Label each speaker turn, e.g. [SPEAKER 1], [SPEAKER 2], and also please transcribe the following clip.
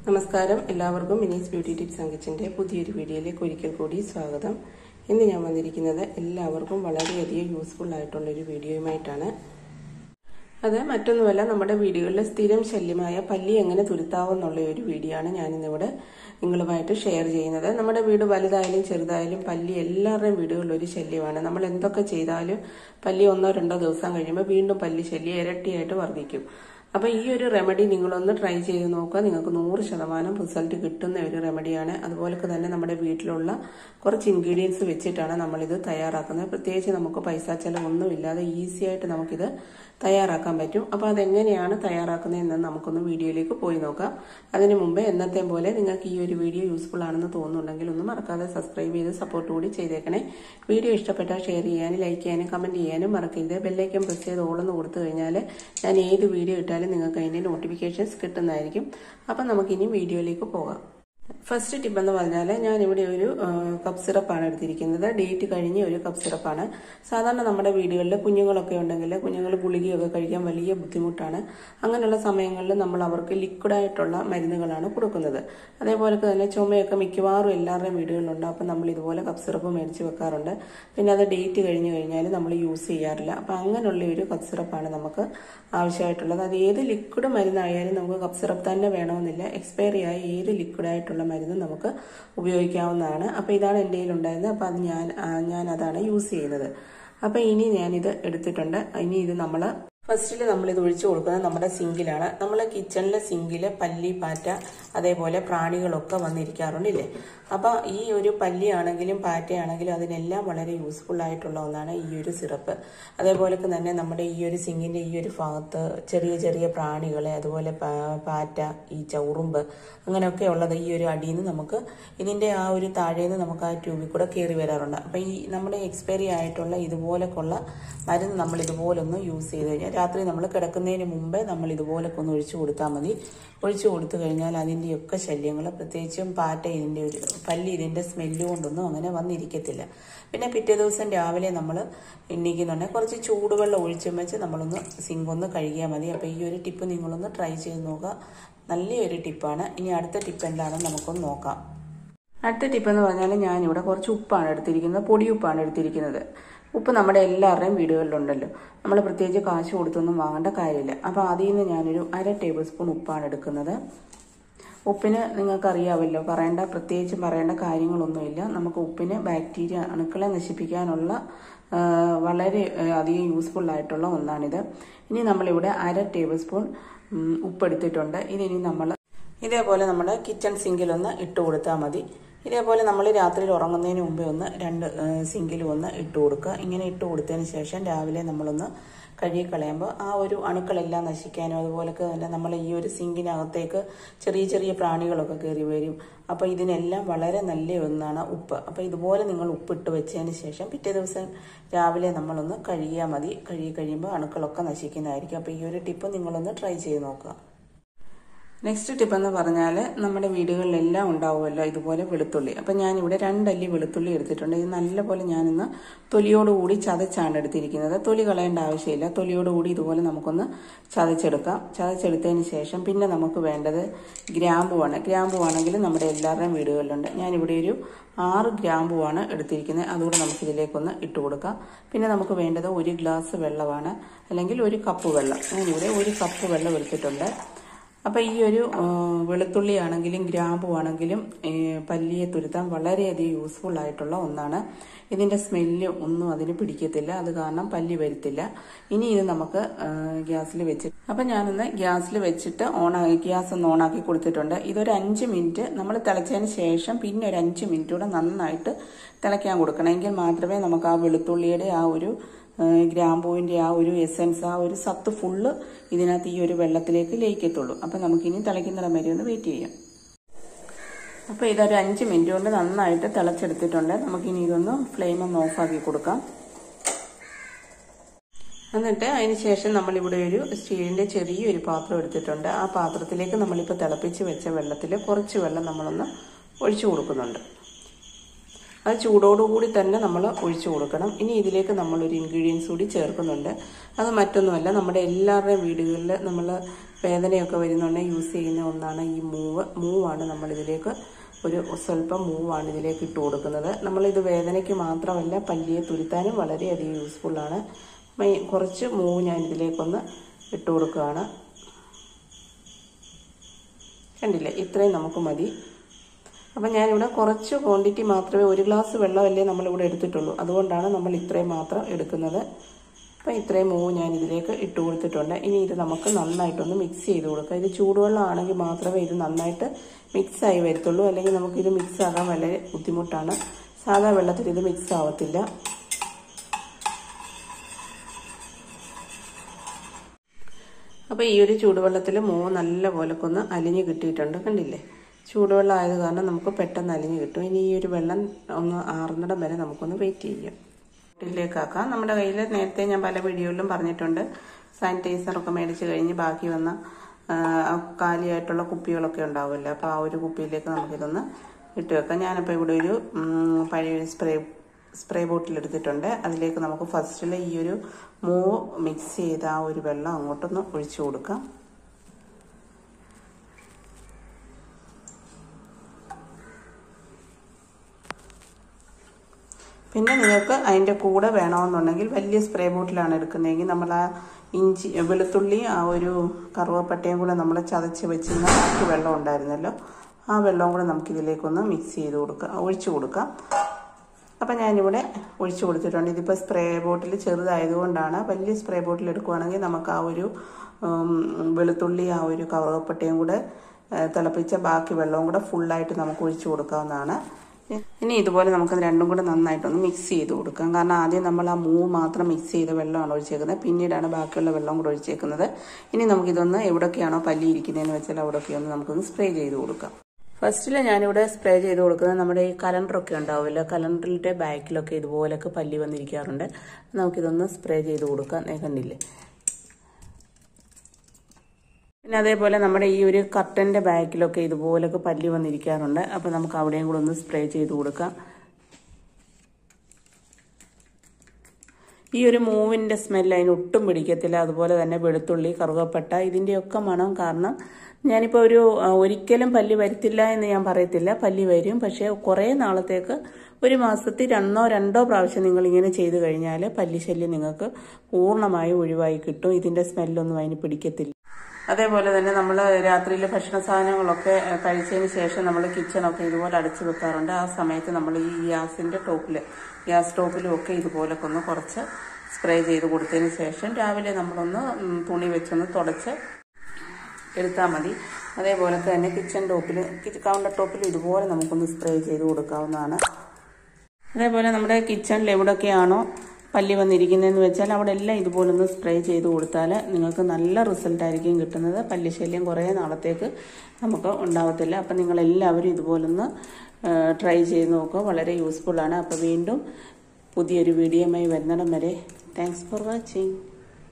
[SPEAKER 1] നമസ്കാരം എല്ലാവർക്കും Mini's beauty tips and കിച്ചന്റെ പുതിയൊരു വീഡിയോയിലേക്ക് ഒരിക്കൽ കൂടി സ്വാഗതം. ഇന്ന് ഞാൻ വന്നിരിക്കുന്നത് എല്ലാവർക്കും വളരെയധികം യൂസ്ഫുൾ ആയിട്ടുള്ള ഒരു വീഡിയോയുമായിട്ടാണ്. അത് മറ്റൊന്നുമല്ല, നമ്മുടെ വീടുകളിൽ സ്ഥിരം ശല്യമായ പല്ലി എങ്ങനെ തുരുത്താവുന്നുള്ള ഒരു വീഡിയോ ആണ് ഞാൻ ഇന്നിവിടെ നിങ്ങളുമായിട്ട് ഷെയർ ചെയ്യുന്നത്. നമ്മുടെ വീട് വലുതായാലും ചെറുതായാലും പല്ലി എല്ലാവരുടെയും വീടുകളിൽ ഒരു ശല്യമാണ്. നമ്മൾ എന്തൊക്കെ ചെയ്താലും പല്ലി 1-2 ദിവസം കഴിയുമ്പോൾ വീണ്ടും പല്ലി ശല്യം ഇരട്ടിയായിട്ട് വർദ്ധിക്കും. അപ്പോൾ ഈ ഒരു റെമഡി നിങ്ങളൊന്ന് ട്രൈ ചെയ്ത് നോക്കുക. നിങ്ങൾക്ക് 100% റിസൾട്ട് കിട്ടുന്ന ഒരു റെമഡിയാണ്. അതുപോലെ തന്നെ നമ്മുടെ വീട്ടിലുള്ള കുറച്ച് ഇൻഗ്രീഡിയൻസ് വെച്ചിട്ടാണ് നമ്മളിത് തയ്യാറാക്കുന്നത്. പ്രത്യേകിച്ച് നമുക്ക് പൈസ ചെലവൊന്നുമില്ലാതെ ഈസി ആയിട്ട് നമുക്കിത് തയ്യാറാക്കാൻ പറ്റും. അപ്പോൾ അതെങ്ങനെയാണ് തയ്യാറാക്കുന്നതെന്ന് നമുക്കൊന്ന് വീഡിയോയിലേക്ക് പോയി നോക്കാം. അതിനു മുമ്പ് എന്നത്തെ പോലെ നിങ്ങൾക്ക് ഈ ഒരു വീഡിയോ യൂസ്ഫുൾ ആണെന്ന് തോന്നുന്നുണ്ടെങ്കിൽ ഒന്ന് മറക്കാതെ സബ്സ്ക്രൈബ് ചെയ്ത് സപ്പോർട്ട് കൂടി ചെയ്തേക്കണേ. വീഡിയോ ഇഷ്ടപ്പെട്ടാൽ ഷെയർ ചെയ്യാനും ലൈക്ക് ചെയ്യാനും കമന്റ് ചെയ്യാനും മറക്കരുത്. ബെല്ലൈക്കൻ പ്രസ് ചെയ്ത് ഓളെന്ന് കൊടുത്തു കഴിഞ്ഞാൽ ഞാൻ ഏത് വീഡിയോ ഇട്ടാലും നിങ്ങൾക്ക് അതിന്റെ നോട്ടിഫിക്കേഷൻസ് കിട്ടുന്നതായിരിക്കും. അപ്പം നമുക്കിനി വീഡിയോയിലേക്ക് പോകാം. ഫസ്റ്റ് ടിപ്പ് എന്ന് പറഞ്ഞാൽ ഞാനിവിടെ ഒരു കപ്പ് സിറപ്പാണ് എടുത്തിരിക്കുന്നത്. ഡേറ്റ് കഴിഞ്ഞ ഒരു കപ്പ് സിറപ്പാണ്. സാധാരണ നമ്മുടെ വീടുകളിൽ കുഞ്ഞുങ്ങളൊക്കെ ഉണ്ടെങ്കിൽ കുഞ്ഞുങ്ങൾ ഗുളികയൊക്കെ കഴിക്കാൻ വലിയ ബുദ്ധിമുട്ടാണ്. അങ്ങനെയുള്ള സമയങ്ങളിൽ നമ്മൾ അവർക്ക് ലിക്വിഡായിട്ടുള്ള മരുന്നുകളാണ് കൊടുക്കുന്നത്. അതേപോലെ തന്നെ ചുമയൊക്കെ മിക്കവാറും എല്ലാവരുടെയും വീടുകളിലുണ്ട്. അപ്പം നമ്മൾ ഇതുപോലെ കപ്പ് സിറപ്പ് മേടിച്ച് വെക്കാറുണ്ട്. പിന്നെ അത് ഡേറ്റ് കഴിഞ്ഞു കഴിഞ്ഞാൽ നമ്മൾ യൂസ് ചെയ്യാറില്ല. അപ്പം അങ്ങനെയുള്ള ഒരു കപ്പ് സിറപ്പാണ് നമുക്ക് ആവശ്യമായിട്ടുള്ളത്. അത് ഏത് ലിക്വിഡ് മരുന്നായാലും നമുക്ക് കപ്പ് സിറപ്പ് തന്നെ വേണമെന്നില്ല. എക്സ്പയറി ആയ ഏത് ലിക്വിഡായിട്ടുള്ള മരുന്ന് നമുക്ക് ഉപയോഗിക്കാവുന്നതാണ്. അപ്പോൾ ഇതാണ് എൻ്റെ കയ്യിലുണ്ടായിരുന്നത്. അപ്പോൾ അത് ഞാൻ അതാണ് യൂസ് ചെയ്യുന്നത്. അപ്പോൾ ഇനി ഞാനിത് എടുത്തിട്ടുണ്ട്. ഇനി ഇത് നമ്മൾ ഫസ്റ്റിൽ നമ്മളിത് ഒഴിച്ചു കൊടുക്കുന്നത് നമ്മുടെ സിങ്കിലാണ്. നമ്മളെ കിച്ചണിലെ സിങ്കില് പല്ലി, പാറ്റ, അതേപോലെ പ്രാണികളൊക്കെ വന്നിരിക്കാറുണ്ടല്ലേ. അപ്പോൾ ഈ ഒരു പല്ലിയാണെങ്കിലും പാറ്റയാണെങ്കിലും അതിനെല്ലാം വളരെ യൂസ്ഫുൾ ആയിട്ടുള്ള ഒന്നാണ് ഈ ഒരു സിറപ്പ്. അതേപോലെ തന്നെ നമ്മുടെ ഈ ഒരു സിങ്കിന്റെ ഈ ഒരു ഭാഗത്ത് ചെറിയ ചെറിയ പ്രാണികളെ, അതുപോലെ പാറ്റ, ഈ ചൗറുമ്പ് അങ്ങനെയൊക്കെ ഉള്ളത് ഈ ഒരു അടിയിൽ നിന്ന് നമുക്ക് ഇതിന്റെ ആ ഒരു താഴേന്ന് നമുക്ക് ആ ട്യൂബിൽ കൂടെ കയറി വരാറുണ്ട്. അപ്പൊ ഈ നമ്മുടെ എക്സ്പയറി ആയിട്ടുള്ള ഇതുപോലൊക്കെയുള്ള മരുന്ന് നമ്മൾ ഇതുപോലൊന്ന് യൂസ് ചെയ്ത് കഴിഞ്ഞാൽ രാത്രി നമ്മൾ കിടക്കുന്നതിന് മുമ്പേ നമ്മൾ ഇതുപോലൊക്കെ ഒന്ന് ഒഴിച്ചു കൊടുത്താൽ മതി. ഒഴിച്ചു കൊടുത്തു കഴിഞ്ഞാൽ അതിൻ്റെയൊക്കെ ശല്യങ്ങൾ, പ്രത്യേകിച്ചും പാറ്റ, ഇതിൻ്റെ ഒരു പല്ലി ഇതിൻ്റെ സ്മെല്ല് കൊണ്ടൊന്നും അങ്ങനെ വന്നിരിക്കത്തില്ല. പിന്നെ പിറ്റേ ദിവസം രാവിലെ നമ്മൾ എണ്ണിക്കുന്നുണ്ടെങ്കിൽ കുറച്ച് ചൂടുവെള്ളം ഒഴിച്ചും വെച്ച് നമ്മളൊന്ന് സിങ്കൊന്ന് കഴുകിയാൽ മതി. അപ്പോൾ ഈ ഒരു ടിപ്പ് നിങ്ങളൊന്ന് ട്രൈ ചെയ്ത് നോക്കുക. നല്ലൊരു ടിപ്പാണ്. ഇനി അടുത്ത ടിപ്പ് എന്താണെന്ന് നമുക്കൊന്ന് നോക്കാം. അടുത്ത ടിപ്പ് എന്ന് പറഞ്ഞാൽ ഞാനിവിടെ കുറച്ച് ഉപ്പാണ് എടുത്തിരിക്കുന്നത്. പൊടിയുപ്പാണ് എടുത്തിരിക്കുന്നത്. ഉപ്പ് നമ്മുടെ എല്ലാവരുടെയും വീടുകളിലുണ്ടല്ലോ. നമ്മൾ പ്രത്യേകിച്ച് കാശ് കൊടുത്തൊന്നും വാങ്ങേണ്ട കാര്യമില്ല. അപ്പോൾ അതിൽ നിന്ന് ഞാനൊരു 1/2 ടേബിൾ സ്പൂൺ ഉപ്പാണ് എടുക്കുന്നത്. ഉപ്പിന് നിങ്ങൾക്കറിയാമല്ലോ, പ്രത്യേകിച്ച് പറയേണ്ട കാര്യങ്ങളൊന്നുമില്ല. നമുക്ക് ഉപ്പിന് ബാക്ടീരിയ, അണുക്കളെ നശിപ്പിക്കാനുള്ള വളരെ അധികം യൂസ്ഫുൾ ആയിട്ടുള്ള ഒന്നാണിത്. ഇനി നമ്മളിവിടെ 1/2 ടേബിൾ സ്പൂൺ ഉപ്പ് എടുത്തിട്ടുണ്ട്. ഇനി നമ്മൾ ഇതേപോലെ നമ്മുടെ കിച്ചൺ സിങ്കിലൊന്ന് ഇട്ട് കൊടുത്താൽ മതി. ഇതേപോലെ നമ്മൾ രാത്രിയിൽ ഉറങ്ങുന്നതിന് മുമ്പേ ഒന്ന് 2 സിങ്കിലും ഒന്ന് ഇട്ട് കൊടുക്കുക. ഇങ്ങനെ ഇട്ട് കൊടുത്തതിന് ശേഷം രാവിലെ നമ്മളൊന്ന് കഴുകിക്കളയുമ്പോൾ ആ ഒരു അണുക്കളെല്ലാം നശിക്കാനും, അതുപോലെ തന്നെ നമ്മൾ ഈ ഒരു സിങ്കിനകത്തേക്ക് ചെറിയ ചെറിയ പ്രാണികളൊക്കെ കയറി വരും. അപ്പോൾ ഇതിനെല്ലാം വളരെ നല്ല ഒന്നാണ് ഉപ്പ്. അപ്പോൾ ഇതുപോലെ നിങ്ങൾ ഉപ്പിട്ട് വെച്ചതിന് ശേഷം പിറ്റേ ദിവസം രാവിലെ നമ്മളൊന്ന് കഴുകിയാൽ മതി. കഴുകി കഴിയുമ്പോൾ അണുക്കളൊക്കെ നശിക്കുന്നതായിരിക്കും. അപ്പോൾ ഈ ഒരു ടിപ്പ് നിങ്ങളൊന്ന് ട്രൈ ചെയ്ത് നോക്കുക. നെക്സ്റ്റ് ടിപ്പ് എന്ന് പറഞ്ഞാൽ നമ്മുടെ വീടുകളിലെല്ലാം ഉണ്ടാവുമല്ലോ ഇതുപോലെ വെളുത്തുള്ളി. അപ്പം ഞാനിവിടെ 2 അല്ലി വെളുത്തുള്ളി എടുത്തിട്ടുണ്ട്. ഇത് നല്ലപോലെ ഞാനിന്ന് തൊലിയോടുകൂടി ചതച്ചാണ് എടുത്തിരിക്കുന്നത്. തൊലി കളയേണ്ട ആവശ്യമില്ല. തൊലിയോടുകൂടി ഇതുപോലെ നമുക്കൊന്ന് ചതച്ചെടുക്കാം. ചതച്ചെടുത്തതിന് ശേഷം പിന്നെ നമുക്ക് വേണ്ടത് ഗ്രാമ്പുവാണ്. ഗ്രാമ്പുവാണെങ്കിൽ നമ്മുടെ എല്ലാവരുടെയും വീടുകളിലുണ്ട്. ഞാനിവിടെ ഒരു 6 ഗ്രാമ്പുവാണ് എടുത്തിരിക്കുന്നത്. അതുകൂടെ നമുക്കിതിലേക്കൊന്ന് ഇട്ട് കൊടുക്കാം. പിന്നെ നമുക്ക് വേണ്ടത് 1 ഗ്ലാസ് വെള്ളമാണ്, അല്ലെങ്കിൽ 1 കപ്പ് വെള്ളം. ഞാനിവിടെ 1 കപ്പ് വെള്ളം എടുത്തിട്ടുണ്ട്. അപ്പോൾ ഈ ഒരു വെളുത്തുള്ളി ആണെങ്കിലും ഗ്രാമ്പു ആണെങ്കിലും പല്ലിയെ തുരുത്താൻ വളരെയധികം യൂസ്ഫുൾ ആയിട്ടുള്ള ഒന്നാണ്. ഇതിൻ്റെ സ്മെല്ല് ഒന്നും അതിന് പിടിക്കത്തില്ല. അത് കാരണം പല്ലി വരത്തില്ല. ഇനി ഇത് നമുക്ക് ഗ്യാസിൽ വെച്ചിട്ട്, അപ്പം ഞാനൊന്ന് ഗ്യാസിൽ വെച്ചിട്ട് ഗ്യാസ് ഒന്ന് ഓണാക്കി കൊടുത്തിട്ടുണ്ട്. ഇതൊരു 5 മിനിറ്റ് നമ്മൾ തിളച്ചതിന് ശേഷം പിന്നെ ഒരു 5 മിനിറ്റ് കൂടെ നന്നായിട്ട് തിളയ്ക്കാൻ കൊടുക്കണം. എങ്കിൽ മാത്രമേ നമുക്ക് ആ വെളുത്തുള്ളിയുടെ ആ ഒരു ഗ്രാമ്പൂവിൻ്റെ ആ ഒരു എസൻസ്, ആ ഒരു സത്ത് ഫുള്ള് ഇതിനകത്ത് ഈ ഒരു വെള്ളത്തിലേക്ക് ലയിക്കത്തുള്ളൂ. അപ്പം നമുക്കിനി തിളയ്ക്കുന്നിടം വരെ ഒന്ന് വെയിറ്റ് ചെയ്യാം. അപ്പോൾ ഇതൊരു 5 മിനിറ്റ് കൊണ്ട് നന്നായിട്ട് തിളച്ചെടുത്തിട്ടുണ്ട്. നമുക്കിനി ഇതൊന്ന് ഫ്ലെയിം ഒന്ന് ഓഫാക്കി കൊടുക്കാം. എന്നിട്ട് അതിന് ശേഷം നമ്മളിവിടെ ഒരു സ്റ്റീലിൻ്റെ ചെറിയൊരു പാത്രം എടുത്തിട്ടുണ്ട്. ആ പാത്രത്തിലേക്ക് നമ്മളിപ്പോൾ തിളപ്പിച്ച് വെച്ച വെള്ളത്തിൽ കുറച്ച് വെള്ളം നമ്മളൊന്ന് ഒഴിച്ചു കൊടുക്കുന്നുണ്ട്. അത് ചൂടോടുകൂടി തന്നെ നമ്മൾ ഒഴിച്ചു കൊടുക്കണം. ഇനി ഇതിലേക്ക് നമ്മളൊരു ഇൻഗ്രീഡിയൻസ് കൂടി ചേർക്കുന്നുണ്ട്. അത് മറ്റൊന്നുമല്ല, നമ്മുടെ എല്ലാവരുടെയും വീടുകളിൽ നമ്മൾ വേദനയൊക്കെ വരുന്നുണ്ടെങ്കിൽ യൂസ് ചെയ്യുന്ന ഒന്നാണ് ഈ മൂവാണ്. നമ്മളിതിലേക്ക് ഒരു സ്വല്പം മൂവാണ് ഇതിലേക്ക് ഇട്ട് കൊടുക്കുന്നത്. നമ്മളിത് വേദനയ്ക്ക് മാത്രമല്ല, പല്ലിയെ തുരുത്താനും വളരെയധികം യൂസ്ഫുള്ളാണ്. കുറച്ച് മൂവ് ഞാൻ ഇതിലേക്കൊന്ന് ഇട്ട് കൊടുക്കുകയാണ്. കണ്ടില്ലേ, ഇത്രയും നമുക്ക് മതി. അപ്പം ഞാനിവിടെ കുറച്ച് ക്വാണ്ടിറ്റി മാത്രമേ, 1 ഗ്ലാസ് വെള്ളമല്ലേ നമ്മളിവിടെ എടുത്തിട്ടുള്ളൂ, അതുകൊണ്ടാണ് നമ്മൾ ഇത്രയും മാത്രം എടുക്കുന്നത്. അപ്പം ഇത്രയും മൂവ് ഞാൻ ഇതിലേക്ക് ഇട്ട് കൊടുത്തിട്ടുണ്ട്. ഇനി ഇത് നമുക്ക് നന്നായിട്ടൊന്ന് മിക്സ് ചെയ്ത് കൊടുക്കാം. ഇത് ചൂടുവെള്ളം ആണെങ്കിൽ മാത്രമേ ഇത് നന്നായിട്ട് മിക്സായി വരത്തുള്ളൂ, അല്ലെങ്കിൽ നമുക്കിത് മിക്സ് ആകാൻ വളരെ ബുദ്ധിമുട്ടാണ്. സാധാ വെള്ളത്തിൽ ഇത് മിക്സ് ആവത്തില്ല. അപ്പോൾ ഈ ഒരു ചൂടുവെള്ളത്തിൽ മൂവ് നല്ല പോലൊക്കെ അലിഞ്ഞ് കിട്ടിയിട്ടുണ്ട്. കണ്ടില്ലേ, ചൂടുവെള്ളം ആയത് കാരണം നമുക്ക് പെട്ടെന്ന് അലിഞ്ഞ് കിട്ടും. ഇനി ഈ ഒരു വെള്ളം ഒന്ന് ആറുന്നിടം വരെ നമുക്കൊന്ന് വെയിറ്റ് ചെയ്യാം. ിലേക്കാക്കാം. നമ്മുടെ കയ്യിൽ നേരത്തെ ഞാൻ പല വീഡിയോയിലും പറഞ്ഞിട്ടുണ്ട്, സാനിറ്റൈസറൊക്കെ മേടിച്ച് കഴിഞ്ഞ് ബാക്കി വന്ന കാലിയായിട്ടുള്ള കുപ്പികളൊക്കെ ഉണ്ടാവുമല്ലോ, അപ്പോൾ ആ ഒരു കുപ്പിയിലേക്ക് നമുക്കിതൊന്ന് ഇട്ട് വെക്കാം. ഞാനിപ്പോൾ ഇവിടെ ഒരു പഴയ സ്പ്രേ ബോട്ടിൽ എടുത്തിട്ടുണ്ട്. അതിലേക്ക് നമുക്ക് ഫസ്റ്റിൽ ഈ ഒരു മൂവ് മിക്സ് ചെയ്ത് ആ ഒരു വെള്ളം അങ്ങോട്ടൊന്ന് ഒഴിച്ചു കൊടുക്കാം. പിന്നെ നിങ്ങൾക്ക് അതിൻ്റെ കൂടെ വേണമെന്നുണ്ടെങ്കിൽ വലിയ സ്പ്രേ ബോട്ടിലാണ് എടുക്കുന്നതെങ്കിൽ നമ്മൾ ആ ഇഞ്ചി, വെളുത്തുള്ളി, ആ ഒരു കറുവപ്പട്ടയും കൂടെ നമ്മൾ ചതച്ച് വെച്ചിരുന്ന ബാക്കി വെള്ളം ഉണ്ടായിരുന്നല്ലോ, ആ വെള്ളവും കൂടെ നമുക്കിതിലേക്കൊന്ന് മിക്സ് ചെയ്ത് ഒഴിച്ചു കൊടുക്കാം. അപ്പം ഞാനിവിടെ ഒഴിച്ചു കൊടുത്തിട്ടുണ്ട്. ഇതിപ്പോൾ സ്പ്രേ ബോട്ടിൽ ചെറുതായതുകൊണ്ടാണ്. വലിയ സ്പ്രേ ബോട്ടിൽ എടുക്കുകയാണെങ്കിൽ നമുക്ക് ആ ഒരു വെളുത്തുള്ളി, ആ ഒരു കറുവപ്പട്ടയും കൂടെ തിളപ്പിച്ച ബാക്കി വെള്ളവും കൂടെ ഫുള്ളായിട്ട് നമുക്ക് ഒഴിച്ചു കൊടുക്കാവുന്നതാണ്. ഇനി ഇതുപോലെ നമുക്ക് രണ്ടും കൂടെ നന്നായിട്ടൊന്ന് മിക്സ് ചെയ്ത് കൊടുക്കാം. കാരണം ആദ്യം നമ്മൾ ആ മൂവ് മാത്രം മിക്സ് ചെയ്ത വെള്ളമാണ് ഒഴിച്ചേക്കുന്നത്, പിന്നീടാണ് ബാക്കിയുള്ള വെള്ളം കൂടെ ഒഴിച്ചേക്കുന്നത്. ഇനി നമുക്കിതൊന്ന് എവിടെയൊക്കെയാണോ പല്ലി ഇരിക്കുന്നതെന്ന് വെച്ചാൽ അവിടെയൊക്കെ ഒന്ന് നമുക്കൊന്ന് സ്പ്രേ ചെയ്ത് കൊടുക്കാം. ഫസ്റ്റിൽ ഞാനിവിടെ സ്പ്രേ ചെയ്ത് കൊടുക്കുന്നത് നമ്മുടെ ഈ കലണ്ടറൊക്കെ ഉണ്ടാവുമല്ലോ, കലണ്ടറിൻ്റെ ബാക്കിലൊക്കെ ഇതുപോലൊക്കെ പല്ലി വന്നിരിക്കാറുണ്ട്. നമുക്കിതൊന്ന് സ്പ്രേ ചെയ്ത് കൊടുക്കാം. കണ്ടില്ലേ. പിന്നെ അതേപോലെ നമ്മുടെ ഈ ഒരു കർട്ടൻ്റെ ബാക്കിലൊക്കെ ഇതുപോലൊക്കെ പല്ലി വന്നിരിക്കാറുണ്ട്. അപ്പോൾ നമുക്ക് അവിടെയും കൂടെ ഒന്ന് സ്പ്രേ ചെയ്ത് കൊടുക്കാം. ഈ ഒരു മൂവിൻ്റെ സ്മെല്ല് അതിന് ഒട്ടും പിടിക്കത്തില്ല. അതുപോലെ തന്നെ വെളുത്തുള്ളി, കറുവപ്പട്ട, ഇതിൻ്റെയൊക്കെ മണം കാരണം ഞാനിപ്പോൾ ഒരിക്കലും പല്ലി വരുത്തില്ല എന്ന് ഞാൻ പറയത്തില്ല, പല്ലി വരും. പക്ഷേ കുറേ നാളത്തേക്ക്, ഒരു മാസത്തിൽ രണ്ടോ പ്രാവശ്യം നിങ്ങളിങ്ങനെ ചെയ്ത് കഴിഞ്ഞാൽ പല്ലിശല്യം നിങ്ങൾക്ക് പൂർണ്ണമായും ഒഴിവായി കിട്ടും. ഇതിൻ്റെ സ്മെല്ലൊന്നും അതിന് പിടിക്കത്തില്ല. അതേപോലെ തന്നെ നമ്മൾ രാത്രിയിൽ ഭക്ഷണ സാധനങ്ങളൊക്കെ കഴിച്ചതിന് ശേഷം നമ്മൾ കിച്ചണൊക്കെ ഇതുപോലെ അടച്ചു വെക്കാറുണ്ട്. ആ സമയത്ത് നമ്മൾ ഈ ഗ്യാസ് സ്റ്റോപ്പിലും ഒക്കെ ഇതുപോലൊക്കെ ഒന്ന് കുറച്ച് സ്പ്രേ ചെയ്ത് കൊടുത്തതിന് ശേഷം രാവിലെ നമ്മളൊന്ന് തുണി വെച്ചൊന്ന് തുടച്ച് എടുത്താൽ മതി. അതേപോലെ തന്നെ കൗണ്ടർ ടോപ്പിൽ ഇതുപോലെ നമുക്കൊന്ന് സ്പ്രേ ചെയ്ത് കൊടുക്കാവുന്നതാണ്. അതേപോലെ നമ്മുടെ കിച്ചണിൽ എവിടെയൊക്കെയാണോ പല്ലി വന്നിരിക്കുന്നതെന്ന് വെച്ചാൽ അവിടെ എല്ലാം ഇതുപോലൊന്ന് സ്പ്രേ ചെയ്ത് കൊടുത്താൽ നിങ്ങൾക്ക് നല്ല റിസൾട്ടായിരിക്കും കിട്ടുന്നത്. പല്ലിശല്യം കുറേ നാളത്തേക്ക് നമുക്ക് ഉണ്ടാവത്തില്ല. അപ്പം നിങ്ങളെല്ലാവരും ഇതുപോലൊന്ന് ട്രൈ ചെയ്ത് നോക്കുക, വളരെ യൂസ്ഫുള്ളാണ്. അപ്പോൾ വീണ്ടും പുതിയൊരു വീഡിയോയുമായി വരുന്നിടം വരെ താങ്ക്സ് ഫോർ വാച്ചിങ്.